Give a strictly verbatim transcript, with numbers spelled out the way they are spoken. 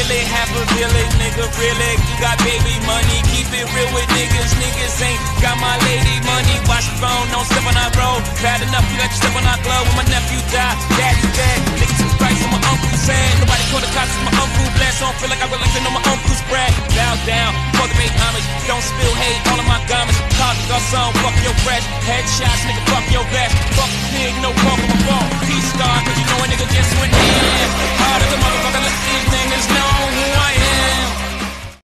really half a villain, nigga, really. You got baby money, keep it real with niggas. Niggas ain't got my lady money. Watch the phone, don't step on our road. Bad enough, you let you step on our glove. When my nephew died, daddy dead. Niggas took Christ on my uncle's sad. Nobody called the cops, my uncle blessed. So I don't feel like I relaxing on my uncle's bread. Bow down, for the make homage. Don't spill hate, all of my garments. Call the son, fuck your fresh. Headshots, nigga, fuck your vest.